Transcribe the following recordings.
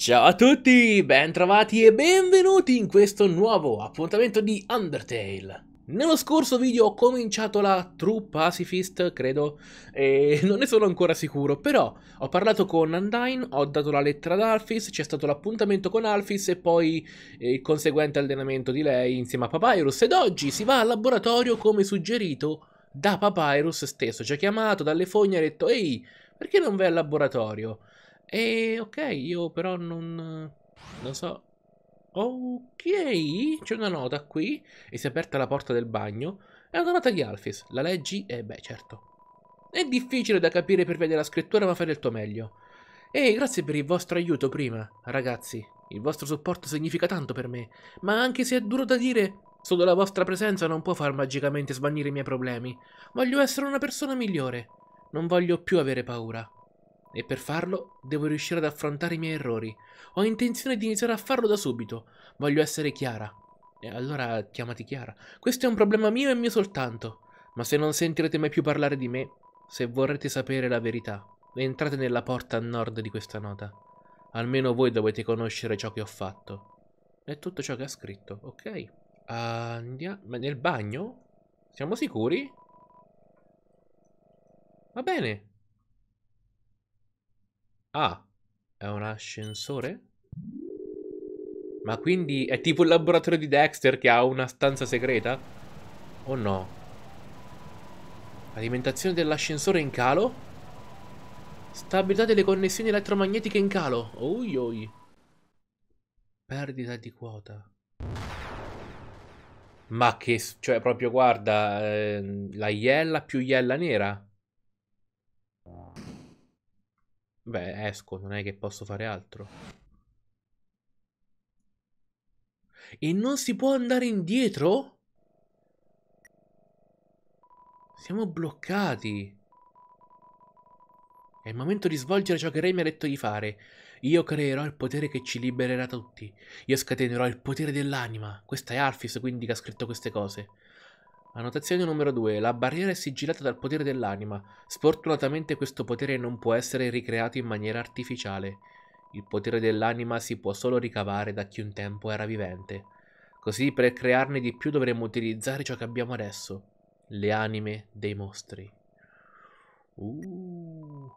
Ciao a tutti, bentrovati e benvenuti in questo nuovo appuntamento di Undertale. Nello scorso video ho cominciato la True Pacifist, credo, e non ne sono ancora sicuro, però ho parlato con Undyne, ho dato la lettera ad Alphys, c'è stato l'appuntamento con Alphys e poi il conseguente allenamento di lei insieme a Papyrus, ed oggi si va al laboratorio come suggerito da Papyrus stesso. Ci ha chiamato dalle fogne e ha detto: ehi, perché non vai al laboratorio? E ok, io però non so. Ok, c'è una nota qui e si è aperta la porta del bagno. È una nota di Alphys. La leggi? Beh, certo. È difficile da capire per via della scrittura, ma fai del tuo meglio. E grazie per il vostro aiuto prima, ragazzi. Il vostro supporto significa tanto per me, ma anche se è duro da dire, solo la vostra presenza non può far magicamente svanire i miei problemi. Voglio essere una persona migliore. Non voglio più avere paura. E per farlo devo riuscire ad affrontare i miei errori. Ho intenzione di iniziare a farlo da subito. Voglio essere Chiara. E allora chiamati Chiara. Questo è un problema mio e mio soltanto. Ma se non sentirete mai più parlare di me, se vorrete sapere la verità, entrate nella porta a nord di questa nota. Almeno voi dovete conoscere ciò che ho fatto. È tutto ciò che ha scritto, ok? Andiamo. Ma nel bagno? Siamo sicuri? Va bene. Ah, è un ascensore? Ma quindi è tipo il laboratorio di Dexter che ha una stanza segreta? O no? Alimentazione dell'ascensore in calo? Stabilità delle connessioni elettromagnetiche in calo. Oi oi. Perdita di quota. Ma che... Cioè proprio guarda, la iella più iella nera. Beh, esco, non è che posso fare altro. E non si può andare indietro? Siamo bloccati. È il momento di svolgere ciò che Rey mi ha detto di fare. Io creerò il potere che ci libererà tutti. Io scatenerò il potere dell'anima. Questa è Alphys, quindi, che ha scritto queste cose. Annotazione numero 2. La barriera è sigillata dal potere dell'anima. Sfortunatamente questo potere non può essere ricreato in maniera artificiale. Il potere dell'anima si può solo ricavare da chi un tempo era vivente. Così per crearne di più dovremmo utilizzare ciò che abbiamo adesso. Le anime dei mostri. Uh.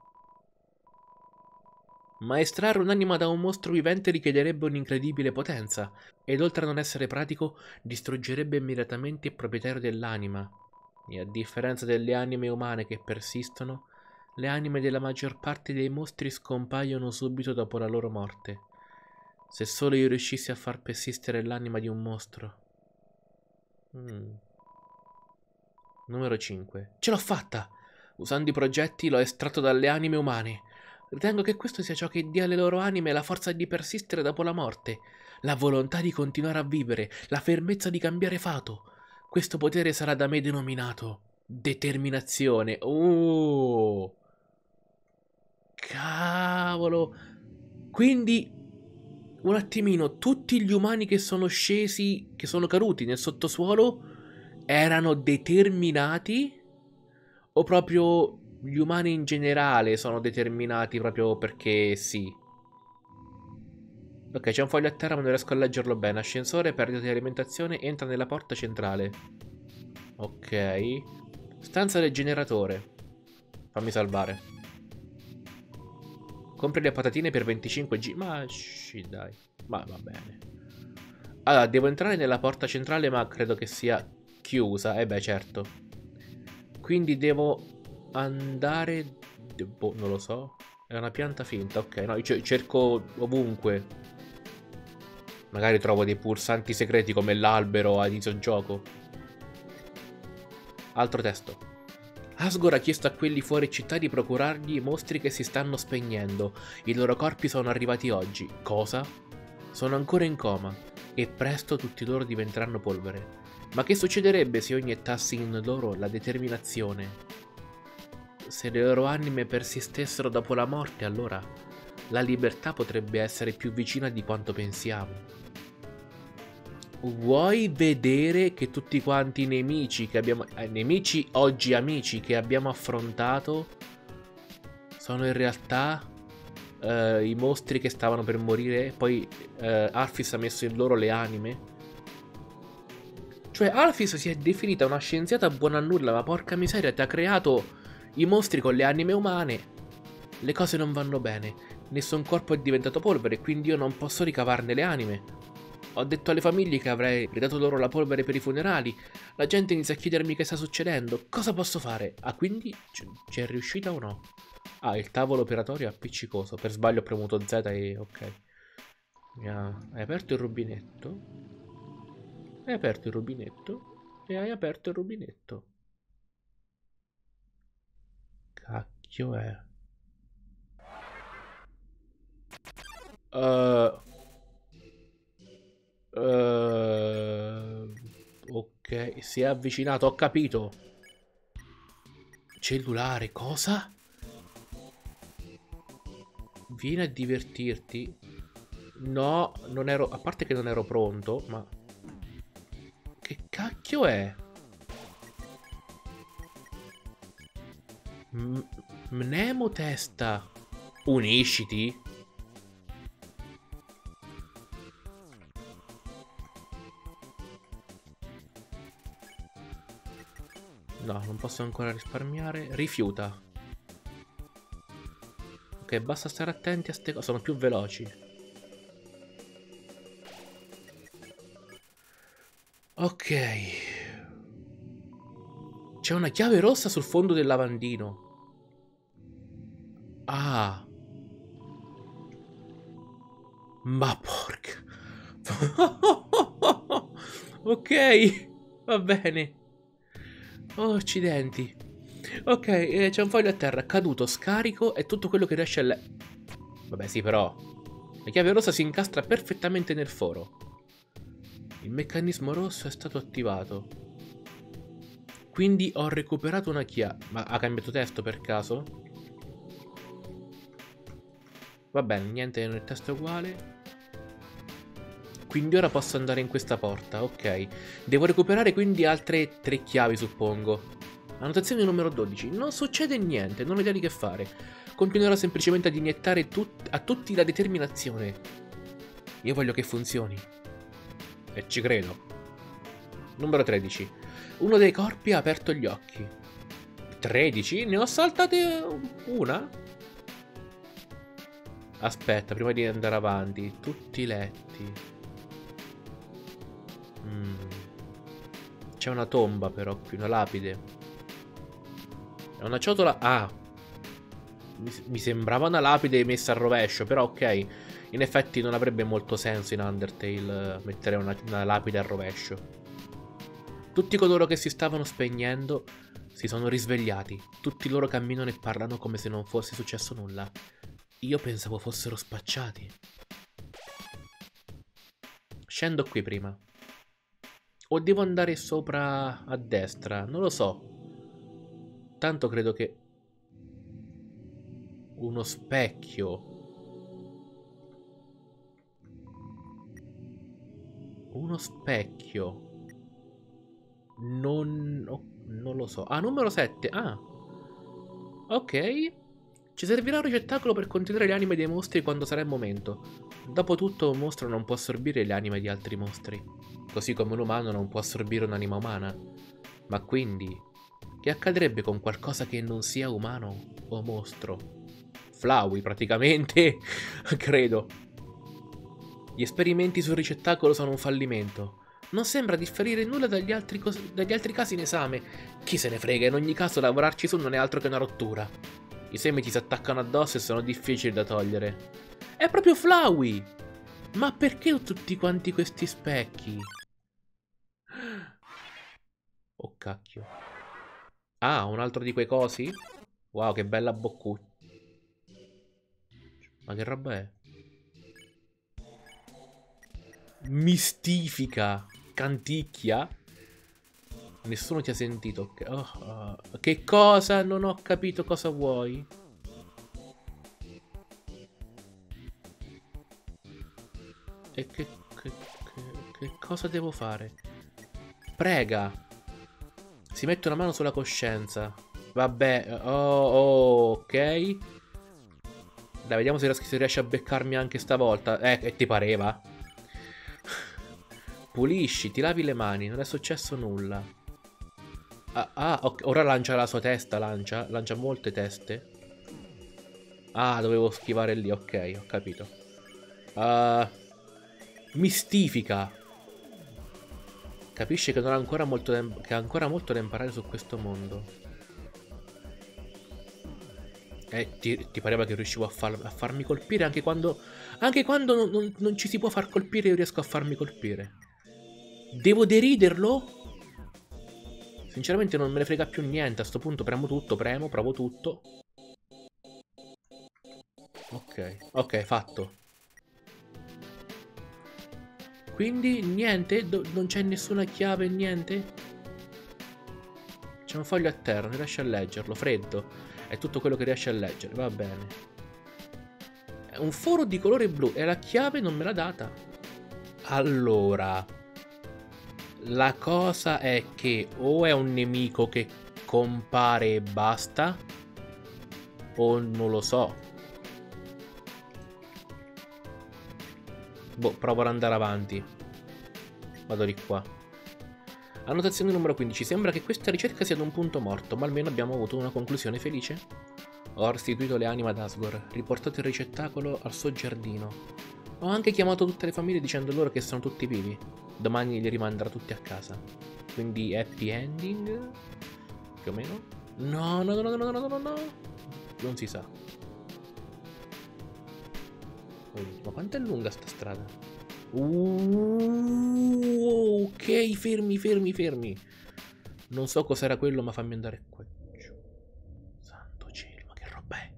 Ma estrarre un'anima da un mostro vivente richiederebbe un'incredibile potenza, ed oltre a non essere pratico, distruggerebbe immediatamente il proprietario dell'anima. E a differenza delle anime umane che persistono, le anime della maggior parte dei mostri scompaiono subito dopo la loro morte. Se solo io riuscissi a far persistere l'anima di un mostro. Numero 5. Ce l'ho fatta! Usando i progetti l'ho estratto dalle anime umane. Ritengo che questo sia ciò che dia alle loro anime la forza di persistere dopo la morte, la volontà di continuare a vivere, la fermezza di cambiare fato. Questo potere sarà da me denominato determinazione. Oh! Cavolo! Quindi, un attimino, tutti gli umani che sono scesi, che sono caduti nel sottosuolo, erano determinati? O proprio gli umani in generale sono determinati proprio perché sì? Ok, c'è un foglio a terra ma non riesco a leggerlo bene. Ascensore, perdita di alimentazione, entra nella porta centrale. Ok. Stanza del generatore. Fammi salvare. Compri le patatine per 25 G. Ma sì, dai. Ma va bene. Allora, devo entrare nella porta centrale ma credo che sia chiusa. Beh, certo. Quindi devo andare... Boh, non lo so. È una pianta finta, ok. No, io cerco ovunque. Magari trovo dei pulsanti segreti come l'albero a inizio gioco. Altro testo. Asgore ha chiesto a quelli fuori città di procurargli i mostri che si stanno spegnendo. I loro corpi sono arrivati oggi. Cosa? Sono ancora in coma. E presto tutti loro diventeranno polvere. Ma che succederebbe se io iniettassi in loro la determinazione? Se le loro anime persistessero dopo la morte, allora la libertà potrebbe essere più vicina di quanto pensiamo. Vuoi vedere che tutti quanti i nemici che abbiamo... nemici oggi amici che abbiamo affrontato sono in realtà i mostri che stavano per morire. Poi Alphys ha messo in loro le anime. Cioè, Alphys si è definita una scienziata buona a nulla, ma porca miseria, ti ha creato i mostri con le anime umane. Le cose non vanno bene. Nessun corpo è diventato polvere, quindi io non posso ricavarne le anime. Ho detto alle famiglie che avrei ridato loro la polvere per i funerali. La gente inizia a chiedermi che sta succedendo. Cosa posso fare? Ah, quindi ci è riuscita o no? Ah, il tavolo operatorio è appiccicoso. Per sbaglio ho premuto Z e ok. Hai aperto il rubinetto. Hai aperto il rubinetto. E hai aperto il rubinetto. Cacchio è. Ok, si è avvicinato, ho capito. Cellulare, cosa? Vieni a divertirti. No, non ero... A parte che non ero pronto, ma... Che cacchio è? Mnemo testa. Unisciti? No, non posso ancora risparmiare. Rifiuta. Ok, basta stare attenti a ste cose. Sono più veloci. Ok. C'è una chiave rossa sul fondo del lavandino. Ah. Ma porca. Ok. Va bene. Oh, accidenti. Ok, c'è un foglio a terra. Caduto, scarico e tutto quello che riesce a... Vabbè, sì, però... La chiave rossa si incastra perfettamente nel foro. Il meccanismo rosso è stato attivato. Quindi ho recuperato una chiave. Ma ha cambiato testo per caso? Va bene, niente nel testo è uguale. Quindi ora posso andare in questa porta, ok. Devo recuperare quindi altre 3 chiavi, suppongo. Annotazione numero 12. Non succede niente, non ho idea di che fare. Continuerò semplicemente ad iniettare a tutti la determinazione. Io voglio che funzioni. E ci credo. Numero 13. Uno dei corpi ha aperto gli occhi. 13? Ne ho saltate una? Aspetta, prima di andare avanti. Tutti letti. C'è una tomba però qui, una lapide. È una ciotola... Ah! Mi sembrava una lapide messa a rovescio, però ok. In effetti non avrebbe molto senso in Undertale mettere una lapide a rovescio. Tutti coloro che si stavano spegnendo si sono risvegliati. Tutti loro camminano e parlano come se non fosse successo nulla. Io pensavo fossero spacciati. Scendo qui prima. O devo andare sopra a destra? Non lo so. Tanto credo che... Uno specchio. Uno specchio. Non lo so. Ah, numero 7. Ah. Ok. Ci servirà un ricettacolo per contenere le anime dei mostri quando sarà il momento. Dopotutto un mostro non può assorbire le anime di altri mostri. Così come un umano non può assorbire un'anima umana. Ma quindi, che accadrebbe con qualcosa che non sia umano o mostro? Flowey, praticamente, credo. Gli esperimenti sul ricettacolo sono un fallimento. Non sembra differire nulla dagli altri casi in esame. Chi se ne frega, in ogni caso lavorarci su non è altro che una rottura. I semi ti si attaccano addosso e sono difficili da togliere. È proprio Flowey! Ma perché tutti quanti questi specchi? Oh cacchio. Ah, un altro di quei cosi? Wow, che bella boccuccia. Ma che roba è? Mistifica. Canticchia. Nessuno ti ha sentito. Che cosa? Non ho capito cosa vuoi. E che cosa devo fare? Prega. Si mette una mano sulla coscienza. Vabbè. Ok. Dai, vediamo se riesce a beccarmi anche stavolta. E ti pareva? Pulisci, ti lavi le mani, non è successo nulla. Ok, ora lancia la sua testa, lancia molte teste. Ah, dovevo schivare lì, ok, ho capito. Mistifica. Capisce che non ha ancora molto che ha ancora molto da imparare su questo mondo. Ti pareva che riuscivo a farmi colpire anche quando non ci si può far colpire, io riesco a farmi colpire. Devo deriderlo? Sinceramente non me ne frega più niente. A sto punto premo tutto, provo tutto. Ok, fatto. Quindi niente? Non c'è nessuna chiave, niente? C'è un foglio a terra, non riesce a leggerlo, freddo. È tutto quello che riesce a leggere, va bene. Un foro di colore blu e la chiave non me l'ha data. Allora, la cosa è che o è un nemico che compare e basta, o non lo so. Boh, provo ad andare avanti. Vado di qua. Annotazione numero 15. Sembra che questa ricerca sia ad un punto morto, ma almeno abbiamo avuto una conclusione felice. Ho restituito le anime ad Asgore, riportato il ricettacolo al suo giardino. Ho anche chiamato tutte le famiglie dicendo loro che sono tutti vivi. Domani li rimanderà tutti a casa. Quindi happy ending? Più o meno? No. Non si sa. Ma quanto è lunga sta strada? Ok, fermi. Non so cos'era quello, ma fammi andare qua giù. Santo cielo, ma che roba è?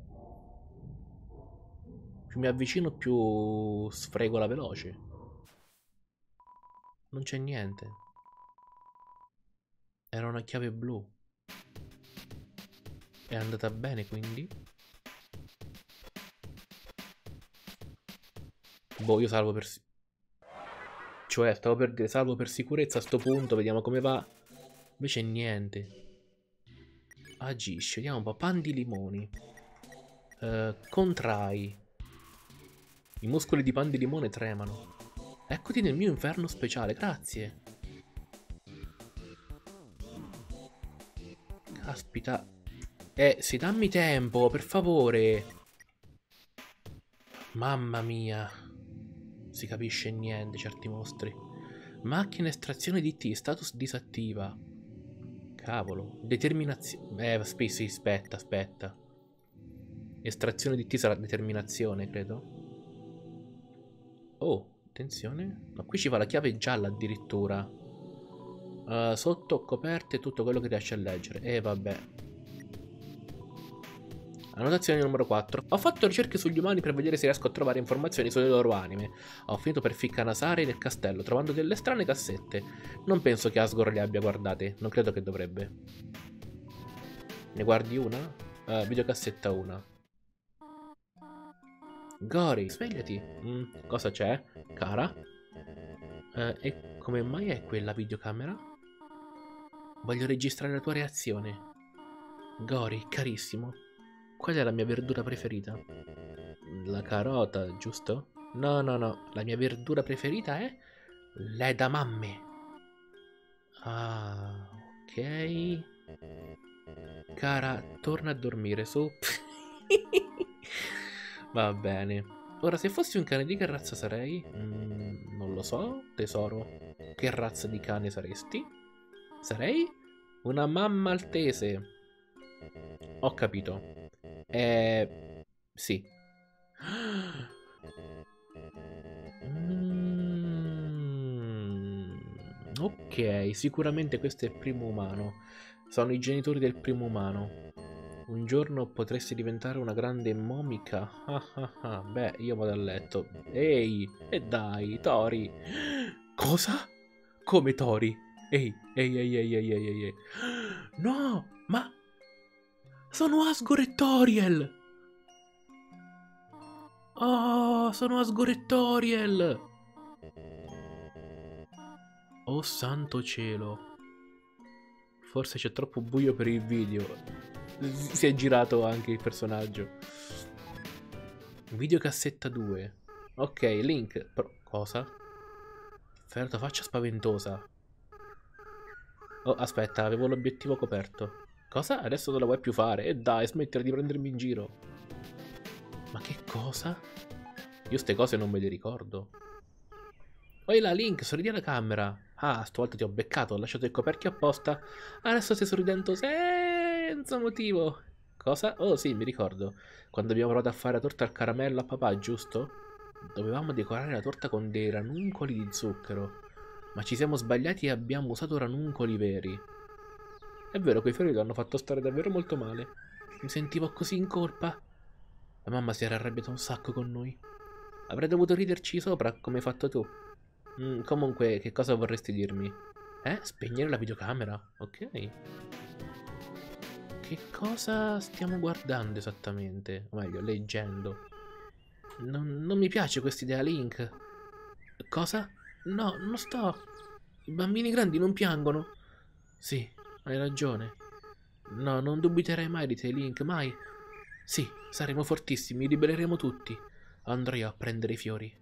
Più mi avvicino, più sfrego la veloce. Non c'è niente. Era una chiave blu. È andata bene, quindi? Boh, io salvo per... Cioè, stavo per dire salvo per sicurezza a sto punto, vediamo come va. Invece niente. Agisce, vediamo un po'. Pan di limoni. Contrai. I muscoli di pan di limone tremano. Eccoti nel mio inferno speciale, grazie. Caspita. Sì, dammi tempo, per favore. Mamma mia. Si capisce niente, certi mostri. Macchina estrazione di T, status disattiva. Cavolo. Determinazione. Sì, aspetta. Estrazione di T sarà determinazione, credo. Oh, attenzione. Ma qui ci va la chiave gialla addirittura. Sotto coperte tutto quello che riesce a leggere. Vabbè. Annotazione numero 4. Ho fatto ricerche sugli umani per vedere se riesco a trovare informazioni sulle loro anime. Ho finito per ficcanasare nel castello, trovando delle strane cassette. Non penso che Asgore le abbia guardate. Non credo che dovrebbe. Ne guardi una? Videocassetta 1. Gori, svegliati. Cosa c'è? Cara? E come mai è quella videocamera? Voglio registrare la tua reazione. Gori, carissimo. Qual è la mia verdura preferita? La carota, giusto? No. La mia verdura preferita è l'edamame. Ah, ok. Cara, torna a dormire, su. Va bene. Ora, se fossi un cane, di che razza sarei? Non lo so, tesoro. Che razza di cane saresti? Sarei una mamma maltese. Ho capito. Sì. Ok, sicuramente questo è il primo umano. Sono i genitori del primo umano. Un giorno potresti diventare una grande momica. Beh, io vado a letto. Ehi, e dai, Tori. Cosa? Come Tori? Ehi. No, ma... Sono Asgore e Toriel! Oh, sono Asgore e Toriel! Oh santo cielo. Forse c'è troppo buio per il video. Si è girato anche il personaggio. Videocassetta 2. Ok, Link. Cosa? Ferro faccia spaventosa. Oh, aspetta, avevo l'obiettivo coperto. Cosa? Adesso non la vuoi più fare? E dai, smettere di prendermi in giro. Ma che cosa? Io ste cose non me le ricordo. Oi là, Link, sorridi alla camera. Ah, stavolta ti ho beccato, ho lasciato il coperchio apposta. Adesso stai sorridendo senza motivo. Cosa? Oh sì, mi ricordo. Quando abbiamo provato a fare la torta al caramello a papà, giusto? Dovevamo decorare la torta con dei ranuncoli di zucchero. Ma ci siamo sbagliati e abbiamo usato ranuncoli veri. È vero, quei fiori l'hanno fatto stare davvero molto male. Mi sentivo così in colpa. La mamma si era arrabbiata un sacco con noi. Avrei dovuto riderci sopra, come hai fatto tu. Comunque, che cosa vorresti dirmi? Spegnere la videocamera? Ok. Che cosa stiamo guardando esattamente? O meglio, leggendo. Non mi piace quest'idea, Link. Cosa? No, non sto. I bambini grandi non piangono. Sì, hai ragione. No, non dubiterei mai di te, Link, mai. Sì, saremo fortissimi, libereremo tutti. Andrò io a prendere i fiori.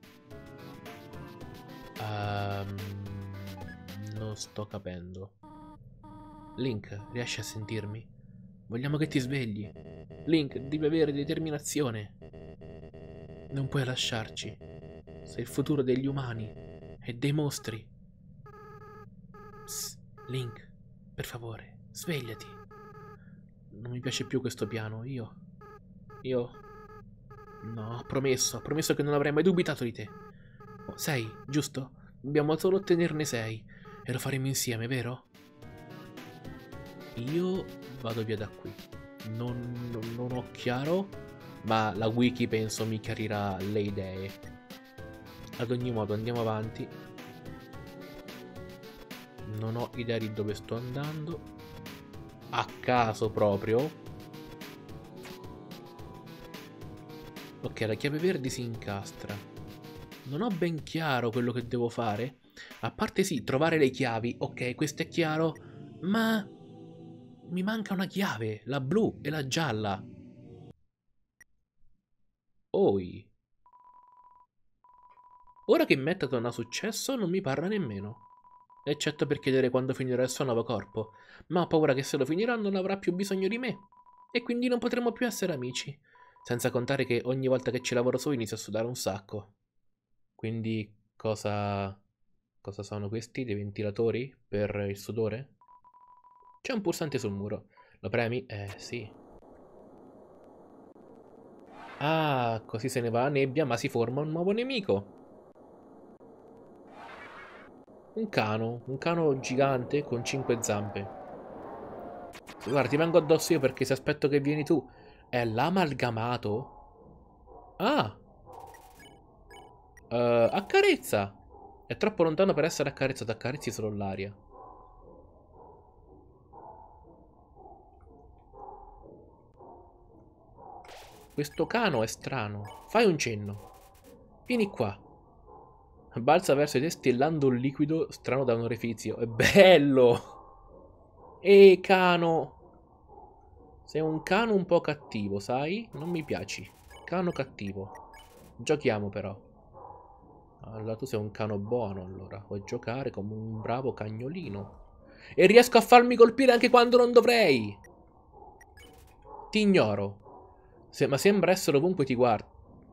Non sto capendo. Link, riesci a sentirmi? Vogliamo che ti svegli. Link, devi avere determinazione. Non puoi lasciarci. Sei il futuro degli umani e dei mostri. Psst, Link, per favore, svegliati. Non mi piace più questo piano, io... No, ho promesso che non avrei mai dubitato di te. Oh, 6, giusto? Dobbiamo solo ottenerne 6. E lo faremo insieme, vero? Io vado via da qui. Non ho chiaro, ma la wiki penso mi chiarirà le idee. Ad ogni modo andiamo avanti. Non ho idea di dove sto andando. A caso proprio. Ok, la chiave verde si incastra. Non ho ben chiaro quello che devo fare. A parte sì, trovare le chiavi. Ok, questo è chiaro. Ma... mi manca una chiave. La blu e la gialla. Oi. Ora che Metaton ha successo non mi parla nemmeno. Eccetto per chiedere quando finirà il suo nuovo corpo. Ma ho paura che se lo finirà non avrà più bisogno di me. E quindi non potremo più essere amici. Senza contare che ogni volta che ci lavoro su inizio a sudare un sacco. Quindi cosa... cosa sono questi? Dei ventilatori? Per il sudore? C'è un pulsante sul muro. Lo premi? Sì. Ah, così se ne va la nebbia ma si forma un nuovo nemico. Un cano gigante con 5 zampe. Guarda, ti vengo addosso io perché se aspetto che vieni tu è l'amalgamato? Ah, accarezza. È troppo lontano per essere accarezzato, accarezzi solo l'aria. Questo cano è strano. Fai un cenno. Vieni qua. Balza verso di te stillando un liquido strano da un orifizio. È bello! Cano! Sei un cano un po' cattivo, sai? Non mi piaci. Cano cattivo. Giochiamo però. Allora tu sei un cano buono, allora. Puoi giocare come un bravo cagnolino. E riesco a farmi colpire anche quando non dovrei. Ti ignoro. Ma sembra essere ovunque ti guardo.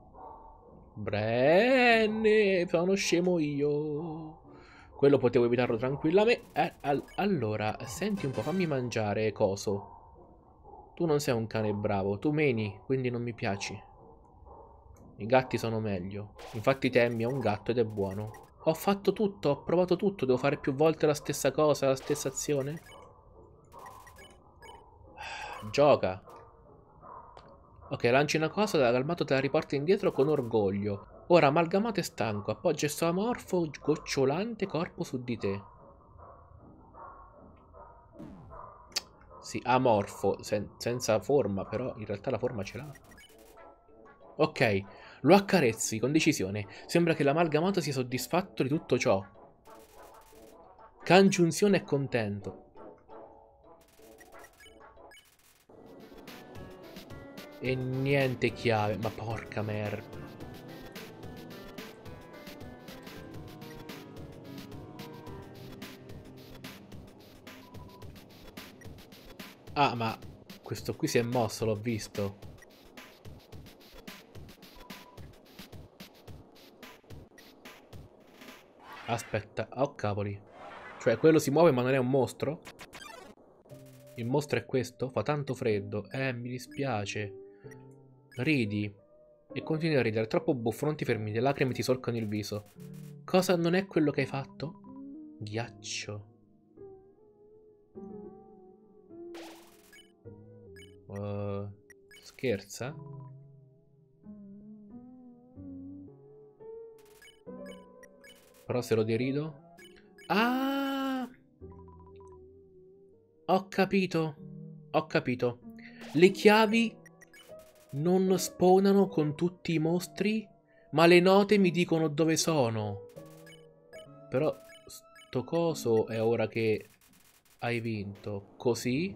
Brenne, sono scemo io. Quello potevo evitarlo tranquillamente. Allora, senti un po', fammi mangiare, coso. Tu non sei un cane bravo, tu meni, quindi non mi piaci. I gatti sono meglio. Infatti Tammy è un gatto ed è buono. Ho fatto tutto, ho provato tutto, devo fare più volte la stessa cosa, la stessa azione? Gioca. Ok, lanci una cosa, la calmato te la riporta indietro con orgoglio. Ora amalgamato e stanco, appoggia il suo amorfo, gocciolante corpo su di te. Sì, amorfo, senza forma, però in realtà la forma ce l'ha. Ok, lo accarezzi con decisione. Sembra che l'amalgamato sia soddisfatto di tutto ciò. Congiunzione è contento. E niente chiave. Ma porca merda. Ah, ma questo qui si è mosso, l'ho visto. Aspetta, oh cavoli. Cioè, quello si muove ma non è un mostro? Il mostro è questo? Fa tanto freddo. Mi dispiace. Ridi. E continui a ridere. Troppo buffo, non ti fermi. Le lacrime ti solcano il viso. Cosa non è quello che hai fatto? Ghiaccio. Scherza? Però se lo derido... Ah! Ho capito. Ho capito. Le chiavi non spawnano con tutti i mostri, ma le note mi dicono dove sono. Però sto coso è ora che hai vinto. Così.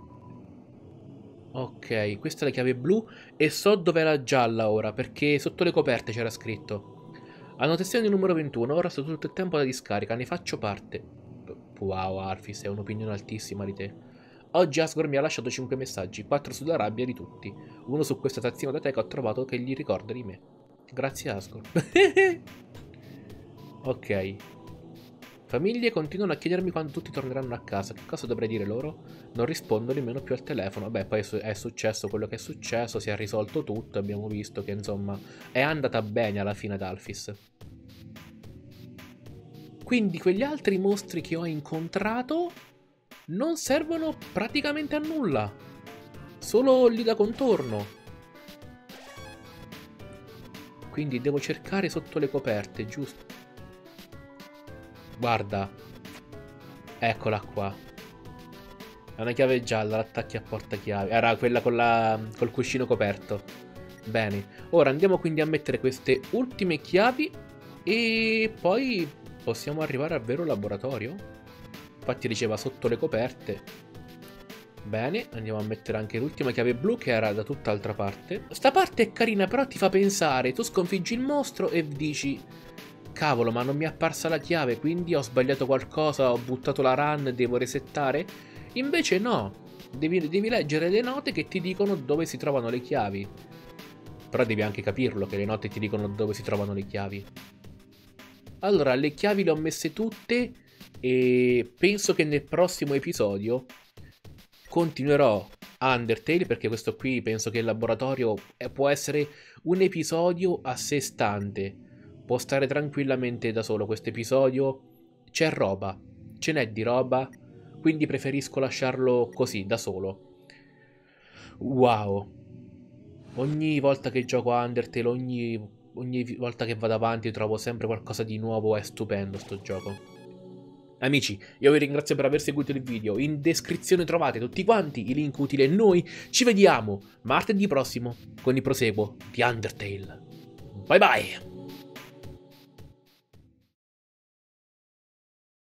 Ok, questa è la chiave blu e so dov'è la gialla ora, perché sotto le coperte c'era scritto. Annotazione numero 21, ora sto tutto il tempo alla discarica, ne faccio parte. Wow, Arfis, è un'opinione altissima di te. Oggi Asgore mi ha lasciato 5 messaggi, 4 sulla rabbia di tutti. Uno su questa tazzina da tè che ho trovato che gli ricorda di me. Grazie Asgore. Ok. Famiglie continuano a chiedermi quando tutti torneranno a casa. Che cosa dovrei dire loro? Non rispondo nemmeno più al telefono. Beh, poi è successo quello che è successo, si è risolto tutto, abbiamo visto che insomma è andata bene alla fine ad Alphys. Quindi quegli altri mostri che ho incontrato non servono praticamente a nulla. Solo lì da contorno. Quindi devo cercare sotto le coperte, giusto? Guarda. Eccola qua. È una chiave gialla, l'attacchi a portachiavi. Era quella con col cuscino coperto. Bene. Ora andiamo quindi a mettere queste ultime chiavi e poi possiamo arrivare al vero laboratorio. Infatti diceva sotto le coperte. Bene, andiamo a mettere anche l'ultima chiave blu che era da tutt'altra parte. Sta parte è carina, però ti fa pensare. Tu sconfiggi il mostro e dici: cavolo, ma non mi è apparsa la chiave, quindi ho sbagliato qualcosa, ho buttato la run, devo resettare? Invece no, devi leggere le note che ti dicono dove si trovano le chiavi. Però devi anche capirlo che le note ti dicono dove si trovano le chiavi. Allora, le chiavi le ho messe tutte e penso che nel prossimo episodio continuerò Undertale, perché questo qui penso che il laboratorio può essere un episodio a sé stante. Può stare tranquillamente da solo questo episodio. C'è roba, ce n'è di roba, quindi preferisco lasciarlo così, da solo. Wow. Ogni volta che gioco a Undertale, ogni volta che vado avanti trovo sempre qualcosa di nuovo, è stupendo sto gioco. Amici, io vi ringrazio per aver seguito il video, in descrizione trovate tutti quanti i link utili e noi ci vediamo martedì prossimo con il proseguo di Undertale. Bye bye!